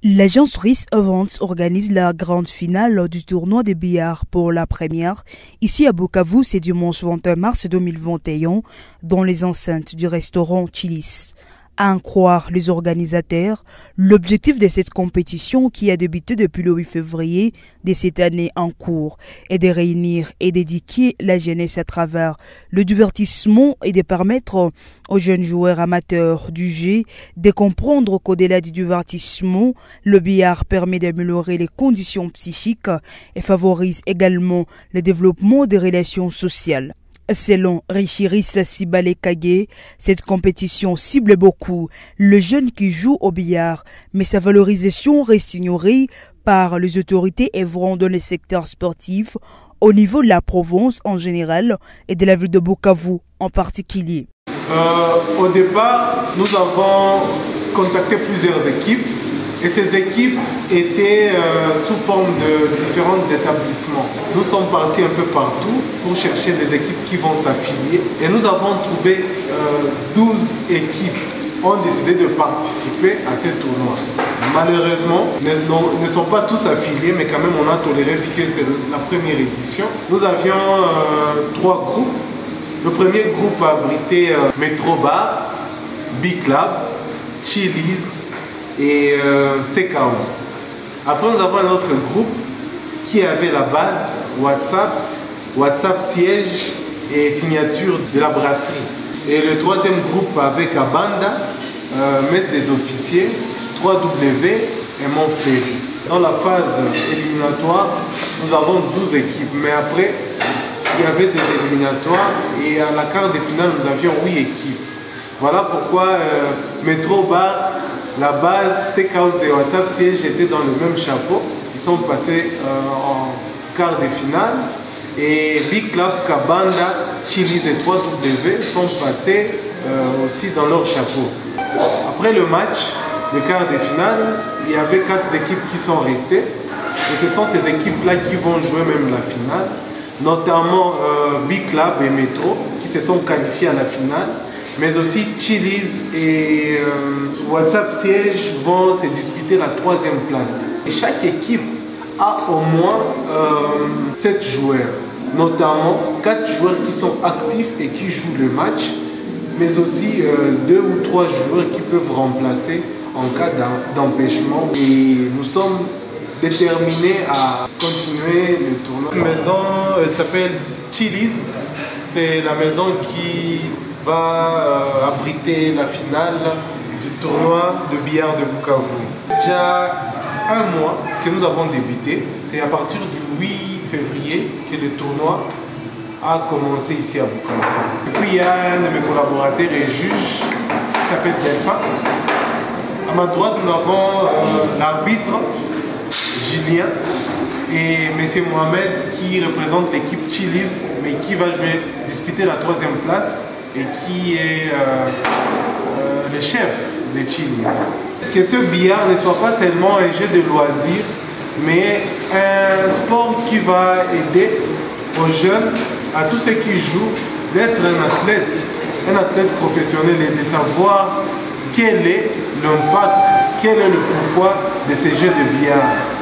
L'agence Risk Events organise la grande finale du tournoi de billard pour la première. Ici à Bukavu, c'est dimanche 21 mars 2021 dans les enceintes du restaurant Chili's. À en croire les organisateurs, l'objectif de cette compétition qui a débuté depuis le 8 février de cette année en cours est de réunir et d'éduquer la jeunesse à travers le divertissement et de permettre aux jeunes joueurs amateurs du jeu de comprendre qu'au-delà du divertissement, le billard permet d'améliorer les conditions psychiques et favorise également le développement des relations sociales. Selon Richirisa Sibale Kage, cette compétition cible beaucoup le jeune qui joue au billard, mais sa valorisation reste ignorée par les autorités œuvrant dans le secteur sportif au niveau de la province en général et de la ville de Bukavu en particulier. Au départ, nous avons contacté plusieurs équipes et ces équipes étaient sous forme de différents établissements. Nous sommes partis un peu partout pour chercher des équipes qui vont s'affilier et nous avons trouvé 12 équipes ont décidé de participer à ce tournoi. Malheureusement, ne sont pas tous affiliés, mais quand même on a toléré vu que c'est la première édition. Nous avions 3 groupes. Le premier groupe a abrité Metro Bar, B-Club, Chili's et Steakhouse. Après, nous avons un autre groupe qui avait la base WhatsApp siège et signature de la brasserie. Et le troisième groupe avec Abanda, messe des officiers, 3W et Montfléry. Dans la phase éliminatoire, nous avons 12 équipes, mais après, il y avait des éliminatoires et à la quart de finale, nous avions 8 équipes. Voilà pourquoi Metro Bar, la base, Steakhouse et WhatsApp siège étaient dans le même chapeau. Ils sont passés en quart de finale. Et Big Club, Kabanda, Chili's et 3W sont passés aussi dans leur chapeau. Après le match, le quart de finale, il y avait 4 équipes qui sont restées. Et ce sont ces équipes-là qui vont jouer même la finale. Notamment Big Club et Metro qui se sont qualifiés à la finale. Mais aussi Chili's et WhatsApp siège vont se disputer la 3e place. Et chaque équipe a au moins 7 joueurs, notamment 4 joueurs qui sont actifs et qui jouent le match, mais aussi 2 ou 3 joueurs qui peuvent remplacer en cas d'empêchement. Et nous sommes déterminés à continuer le tournoi. La maison s'appelle Chili's, c'est la maison qui va abriter la finale du tournoi de billard de Bukavu. Déjà un mois que nous avons débuté, c'est à partir du 8 février que le tournoi a commencé ici à Bukavu. Et puis il y a un de mes collaborateurs et juge qui s'appelle Delphin. À ma droite, nous avons l'arbitre Julien et M. Mohamed qui représente l'équipe Chili's mais qui va disputer la 3e place et qui est le chef de Chili's. Que ce billard ne soit pas seulement un jeu de loisirs, mais un sport qui va aider aux jeunes, à tous ceux qui jouent, d'être un athlète professionnel et de savoir quel est l'impact, quel est le pourquoi de ces jeux de billard.